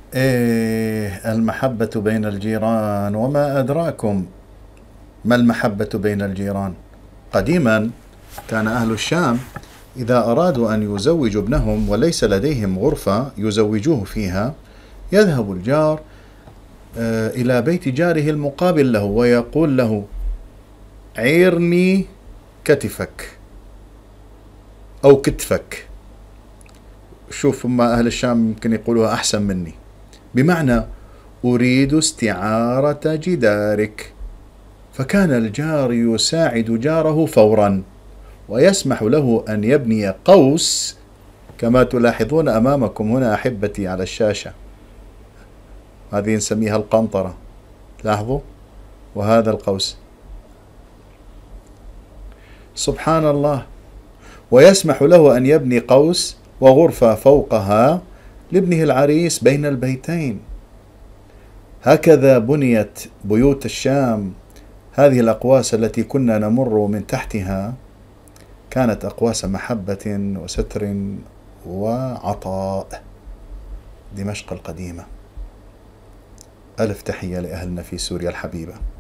إيه المحبة بين الجيران، وما أدراكم ما المحبة بين الجيران. قديما كان أهل الشام إذا أرادوا أن يزوجوا ابنهم وليس لديهم غرفة يزوجوه فيها، يذهب الجار إلى بيت جاره المقابل له ويقول له: عيرني كتفك أو كتفك. شوف، هم أهل الشام يمكن يقولوها أحسن مني، بمعنى أريد استعارة جدارك. فكان الجار يساعد جاره فورا ويسمح له أن يبني قوس، كما تلاحظون أمامكم هنا أحبتي على الشاشة، هذه نسميها القنطرة، لاحظوا، وهذا القوس، سبحان الله. ويسمح له أن يبني قوس وغرفة فوقها لابنه العريس بين البيتين. هكذا بنيت بيوت الشام. هذه الأقواس التي كنا نمر من تحتها كانت أقواس محبة وستر وعطاء. دمشق القديمة. ألف تحية لأهلنا في سوريا الحبيبة.